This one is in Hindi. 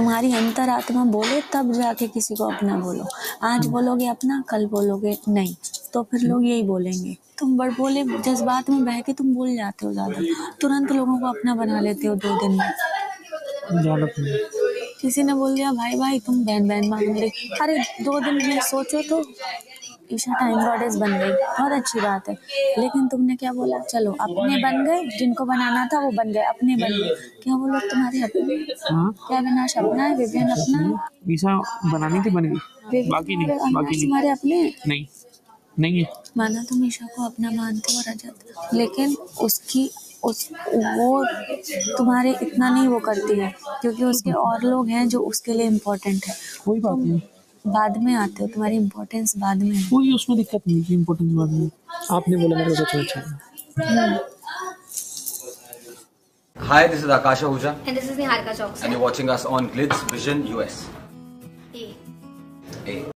तुम्हारी अंतरात्मा बोले तब जाके किसी को अपना बोलो। आज बोलोगे अपना, कल बोलोगे नहीं, तो फिर लोग यही बोलेंगे। तुम बड़ बोले जज्बात में बह के तुम बोल जाते हो ज़्यादा, तुरंत लोगों को अपना बना लेते हो 2 दिन में। किसी ने बोल दिया भाई भाई तुम बहन बहन मान ले, अरे 2 दिन में सोचो तो ईशा टाइम गॉडेस बन गई, बहुत अच्छी बात है। लेकिन तुमने क्या बोला, चलो अपने बन गए, जिनको बनाना था वो बन गए, अपने बन गए। क्या वो लोग तुम्हारे अपने? क्या अविनाश अपना है, विवियन अपना है? ईशा बनानी थी, बन गई, बाकी नहीं, बाकी नहीं। तुम्हारे अपने नहीं, नहीं है। माना तुम ईशा को अपना मानते हो रजत, लेकिन वो तुम्हारे इतना नहीं वो करती है, क्योंकि उसके और लोग हैं जो उसके लिए इम्पोर्टेंट है। कोई बात नहीं, बाद में आते हो, तुम्हारी इम्पोर्टेंस बाद में है। कोई उसमें दिक्कत नहीं है, इम्पोर्टेंस बाद में। आपने बोला मेरे को अच्छा अच्छा। Hi, this is Akash Ahuja. And this is Niharika Chokshi. And you're watching us on Glitz Vision US. A. A.